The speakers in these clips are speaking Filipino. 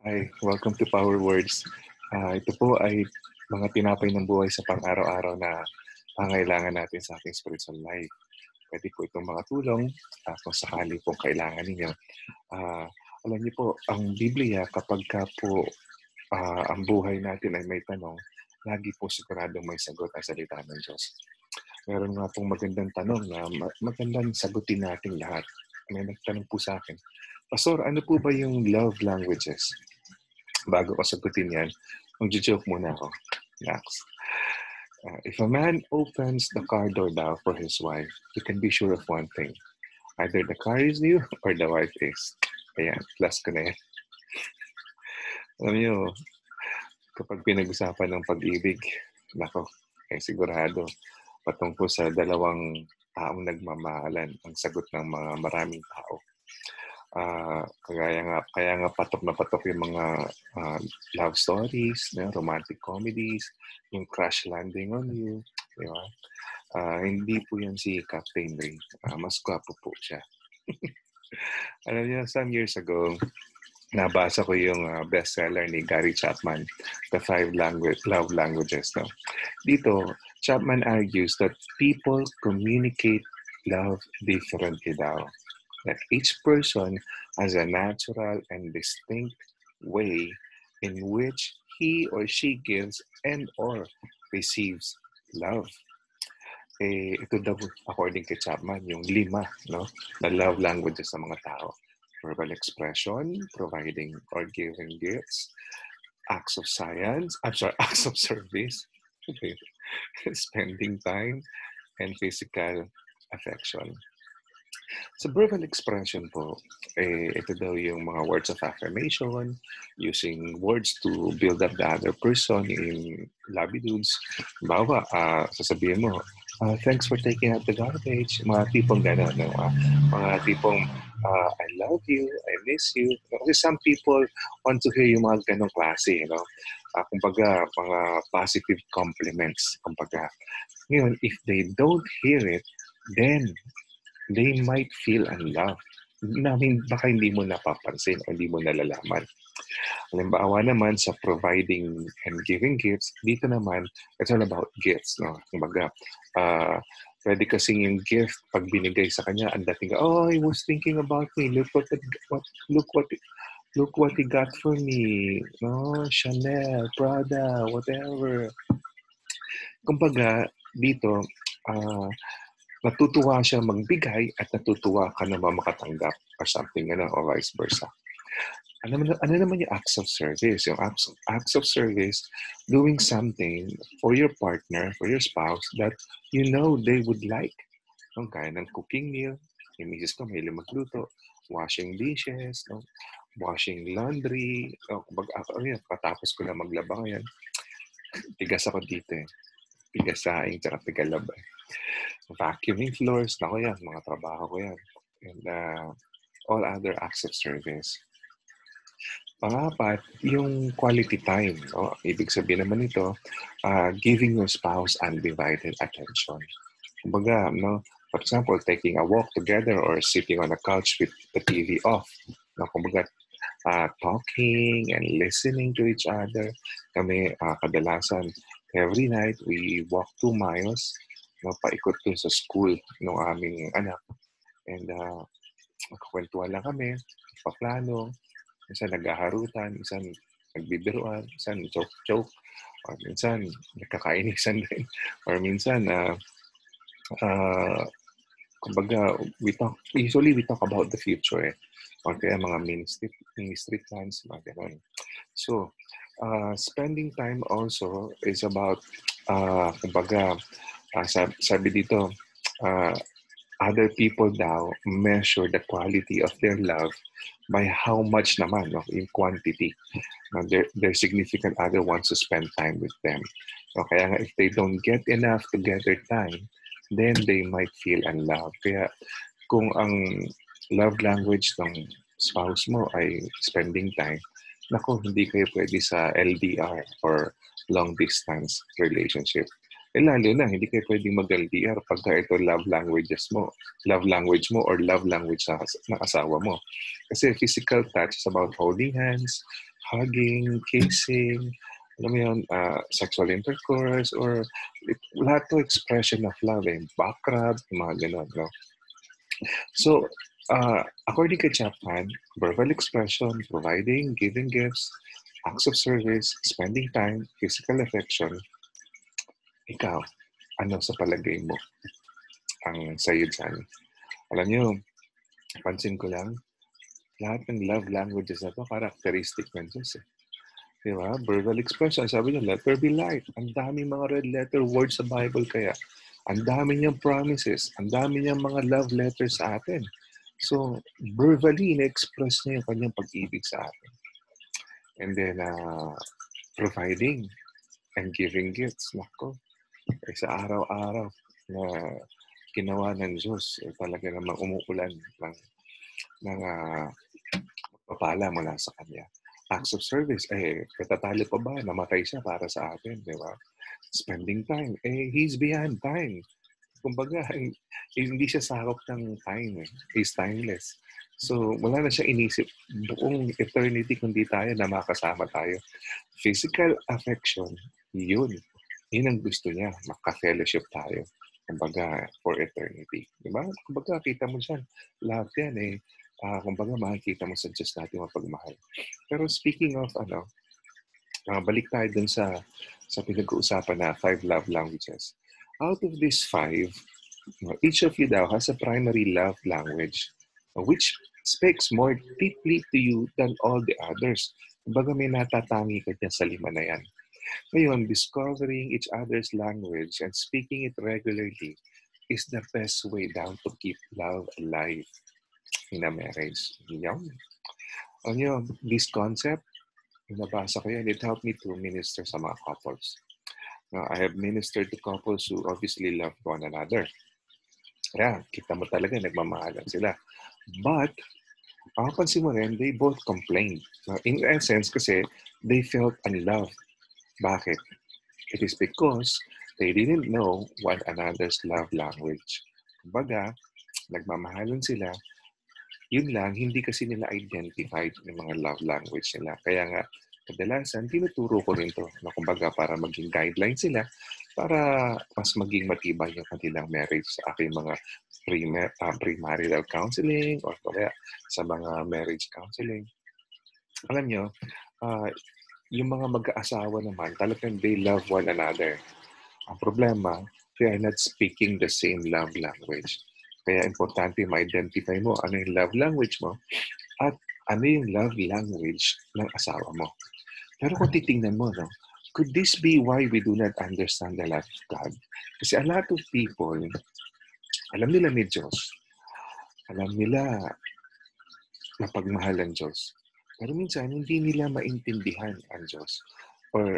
Hi, welcome to Power Words. Ito po ay mga tinapay ng buhay sa pang-araw-araw na pangailangan natin sa ating spiritual life. Pwede po itong mga tulong kung sakali pong kailangan ninyo. Ah, Alam niyo po, ang Biblia kapag ka po ang buhay natin ay may tanong, lagi po siguradong may sagot ang salita ng Diyos. Meron nga pong magandang tanong na magandang sagutin natin lahat. May nagtanong po sa akin, Pastor, ano po ba yung love languages? Bago ko sagutin yan, mag-joke muna ako. Relax. If a man opens the car door now for his wife, you can be sure of one thing. Either the car is new or the wife is. Ayan, plus ko na yan. Alam niyo, kapag pinag-usapan ng pag-ibig, nako, sigurado, patungkol sa dalawang taong nagmamahalan ang sagot ng mga maraming tao. Kaya nga patok na patok yung mga love stories, romantic comedies, yung crash landing on you, di ba? Hindi po yan si Captain Ray. Mas gwapo po siya. Alam niyo, some years ago, nabasa ko yung bestseller ni Gary Chapman, The Five Love Languages. No? Dito, Chapman argues that people communicate love differently daw. That each person has a natural and distinct way in which he or she gives and or receives love. Ito daw, according kay Chapman, yung 5 no, na love languages ng mga tao. Verbal expression, providing or giving gifts, acts of acts of service, spending time, and physical affection. Sa verbal expression po, ito daw yung mga words of affirmation, using words to build up the other person in labidudes. Bawa, sasabihin mo, thanks for taking out the garbage. Mga tipong gano'n. No? Mga tipong, I love you, I miss you. Kasi some people want to hear yung mga ganong klase. You know? Kumbaga, mga positive compliments. Kumbaga, ngayon, if they don't hear it, then they might feel unloved. Baka hindi mo napapansin o hindi mo nalalaman. Halimbawa naman sa providing and giving gifts, dito naman, it's all about gifts. No? Kumbaga, pwede kasing yung gift, pag binigay sa kanya, ang dating, oh, he was thinking about me. Look what he got for me. No, Chanel, Prada, whatever. Kumbaga, dito, natutuwa siya magbigay at natutuwa ka naman makatanggap or something, or vice versa. Ano naman yung acts of service? Yung acts of service, doing something for your partner, for your spouse that you know they would like. Kaya ng cooking meal, yung misis ko mahilig magluto, washing dishes, washing laundry, patapos ko na maglaba ngayon. Tigas ako dito Tigas saing, tsaka tigalab vacuuming floors, yan, mga trabaho ko yan. And all other acts of service. Pang-apat, yung quality time. Ibig sabihin naman ito, giving your spouse undivided attention. Kumbaga, for example, taking a walk together or sitting on a couch with the TV off. Kumbaga, talking and listening to each other. Kami, kadalasan, every night, we walk 2 miles paikot dun sa school ng aming anak. And magkakwentuhan lang kami, paplano, minsan naghaharutan, minsan nagbibiruan, minsan joke-joke, or minsan nagkakainisan din, or minsan kumbaga we talk about the future or kaya mga ministry plans, mga ganun. So, spending time also is about kumbaga sabi dito, other people daw measure the quality of their love by how much naman, in quantity. Their significant other wants to spend time with them. Kaya nga, if they don't get enough together time, then they might feel unloved. Kaya kung ang love language ng spouse mo ay spending time, hindi kayo pwede sa LDR or long distance relationship. Lalo na, hindi kayo pwedeng mag-LDR pagka ito love language mo or love language ng asawa mo. Kasi physical touch is about holding hands, hugging, kissing, alam mo yun, sexual intercourse, or lahat to expression of love, back rub, mga ganon, no? So, according kay Chapman, verbal expression, providing, giving gifts, acts of service, spending time, physical affection, ikaw, ano sa palagay mo ang sa'yo dyan? Alam nyo, pansin ko lang, lahat ng love languages na to, characteristic ng Diyos eh. Diba? Verbal expression, sabi niya, let there be light. Ang daming mga red letter words sa Bible kaya. Ang dami niyang promises. Ang dami niyang mga love letters sa atin. So, verbally, in-express niya yung kanyang pag-ibig sa atin. And then, providing and giving gifts. Nako, sa araw-araw na ginawa ng Diyos, talaga namang umuulan ng papala mula sa Kanya. Acts of service, katatalo pa ba? Namatay siya para sa atin, di ba? Spending time, He's beyond time. Kumbaga, hindi siya sakop ng time. He's timeless. So, wala na siya inisip buong eternity kundi tayo na makasama tayo. Physical affection, yun. Yun ang gusto niya, maka-fellowship tayo. Kumbaga, for eternity. Diba? Kumbaga, kita mo siya. Lahat yan kumbaga, makikita mo sa Diyos natin mapagmahal. Pero speaking of, balik tayo dun sa pinag-uusapan na 5 love languages. Out of these 5, each of you daw has a primary love language which speaks more deeply to you than all the others. Kumbaga, may natatangi ka dyan sa 5 na yan. Ngayon, discovering each other's language and speaking it regularly is the best way down to keep love alive in a marriage. This concept, nabasa ko yan, it helped me to minister sa mga couples. I have ministered to couples who obviously love one another. Kaya, kita mo talaga, nagmamahalan sila. But, pansin mo rin, they both complained. In essence, kasi they felt unloved. Bakit? It is because they didn't know one another's love language. Kumbaga, nagmamahalan sila, yun lang, hindi kasi nila identified yung mga love language nila. Kaya nga, kadalasan, tinuturo ko rin to, na kumbaga para maging guideline sila, para mas maging matibay yung kanilang marriage sa aking mga premarital counseling or kaya sa mga marriage counseling. Alam nyo, yung mga mag-aasawa naman, talagang they love one another. Ang problema, they are not speaking the same love language. Kaya importante ma-identify mo ano yung love language mo at ano yung love language ng asawa mo. Pero kung titingnan mo, no, could this be why we do not understand the love of God? Kasi a lot of people, alam nila may Diyos. Alam nila na pagmahal ang Diyos. Pero minsan, hindi nila maintindihan ang Diyos. Or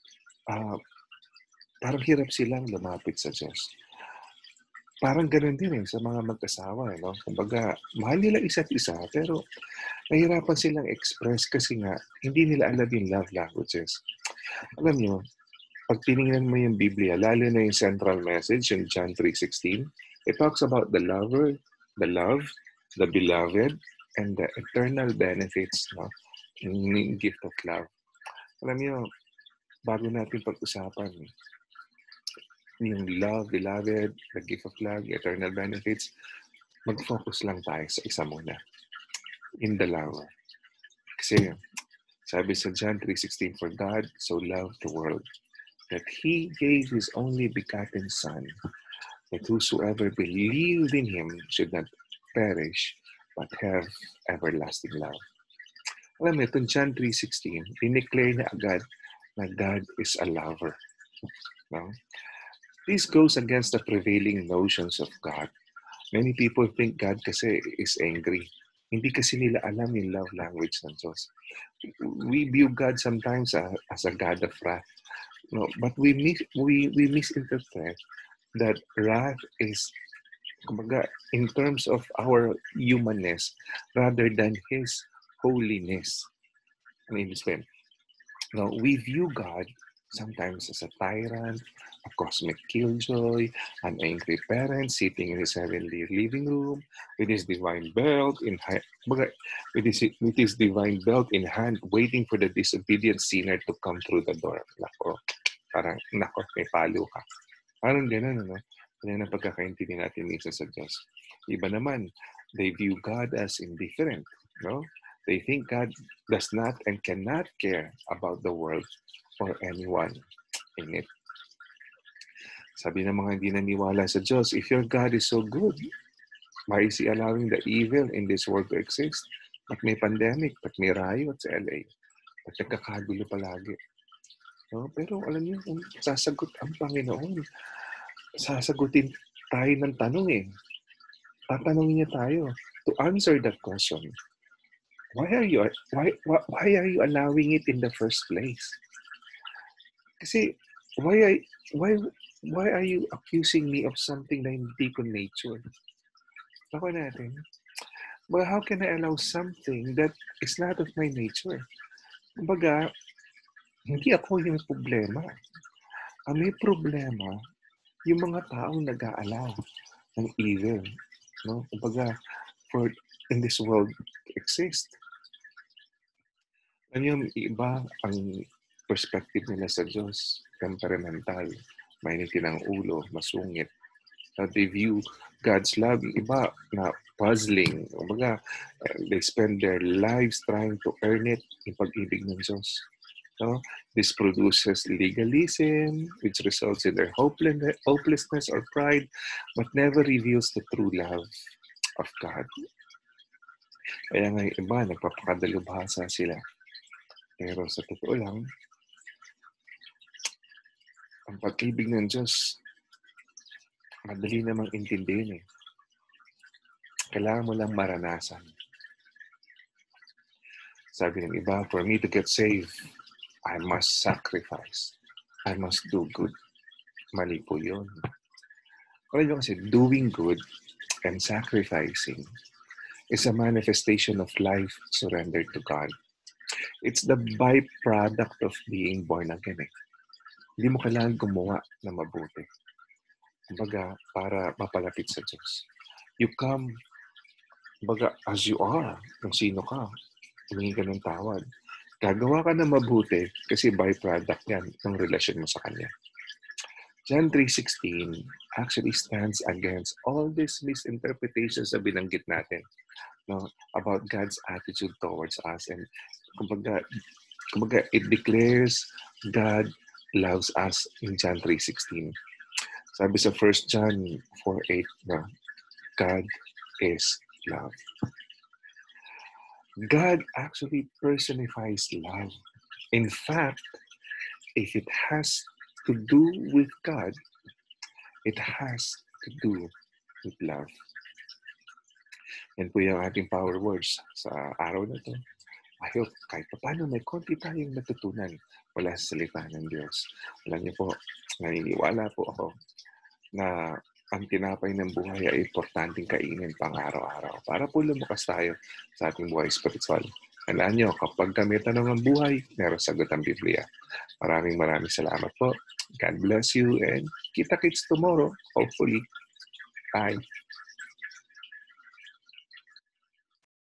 parang hirap silang lumapit sa Diyos. Parang ganun din sa mga mag-asawa. No? Kumbaga, mahal nila isa't isa, pero nahirapan silang express kasi nga, hindi nila alam yung love languages. Alam nyo, pag tinignan mo yung Biblia, lalo na yung central message, yung John 3:16, it talks about the lover, the love, the beloved, and the eternal benefits, no? Yung gift of love. Alam nyo, bago natin pag-usapan, yung love, beloved, the gift of love, the eternal benefits, mag-focus lang tayo sa isa muna. In the love. Kasi, sabi sa John 3:16, for God so loved the world that He gave His only begotten Son, that whosoever believed in Him should not perish, but have everlasting love. Alam mo, itong John 3:16, dineclare na agad na God is a lover. No? This goes against the prevailing notions of God. Many people think God kasi is angry. Hindi kasi nila alam yung love language ng Diyos. We view God sometimes as a God of wrath. No, but we misinterpret that wrath is, kumbaga, in terms of our humanness rather than His holiness. I mean, no, we view God sometimes as a tyrant, a cosmic killjoy, an angry parent sitting in his heavenly living room with his divine belt in hand, with his divine belt in hand, waiting for the disobedient sinner to come through the door. Nako, parang, nako, may palo ka. Parang gano'n, ano? Yan ang pagkakaintindi natin minsan sa Diyos. Iba naman, they view God as indifferent, no? They think God does not and cannot care about the world or anyone in it. Sabi ng mga hindi naniwala sa Diyos, if your God is so good, why is He allowing the evil in this world to exist? Ba't may pandemic? Ba't may riot sa LA? Ba't nagkakagulo palagi? No? Pero alam niyo, kung sasagot ang Panginoon, sasagutin tayo ng tanong eh. Tatanungin niya tayo to answer that question. Why are you allowing it in the first place? Kasi why are you accusing me of something na hindi ko nature? Ako natin. Well, how can I allow something that is not of my nature? Kumbaga, hindi ako yung problema. Ang may problema, yung mga taong nag-aalaw ng evil. No? Kumbaga, for in this world to exist. Ano yung iba ang perspective nila sa Diyos, temperamental, mainitin ang ulo, masungit. They view God's love, iba na puzzling. Kumbaga, they spend their lives trying to earn it, yung pag-ibig ng Diyos. No? This produces legalism, which results in their hopelessness or pride, but never reveals the true love of God. Kaya nga yung iba, nagpapakadalubhasa sila. Pero sa totoo lang, ang pag-ibig ng Diyos, madali namang intindihin eh. Kailangan mo lang maranasan. Sabi ng iba, for me to get saved, I must sacrifice. I must do good. Mali po yun. Alam nyo kasi, doing good and sacrificing is a manifestation of life surrendered to God. It's the byproduct of being born again eh. Hindi mo kailangan gumawa na mabuti. Kumbaga, para mapalapit sa Diyos. You come, kumbaga, as you are, kung sino ka, humingi ka ng tawad. Gagawa ka na mabuti kasi byproduct yan ng relasyon mo sa Kanya. John 3:16 actually stands against all these misinterpretations na binanggit natin, no, about God's attitude towards us. And kumbaga it declares God loves us in John 3:16. Sabi sa 1 John 4:8 na God is love. God actually personifies love. In fact, if it has to do with God, it has to do with love. Yan po yung ating power words sa araw na ito. I hope kahit paano may konti tayong natutunan wala sa salita ng Diyos. Alam niyo po, naniniwala po ako na ang tinapay ng buhay ay importanteng kainin pang araw-araw para po lumakas tayo sa ating buhay spiritual. Alam niyo, kapag kami tanong ang buhay, meron sagot ang Biblia. Maraming salamat po. God bless you and kita-kits tomorrow, hopefully. Bye.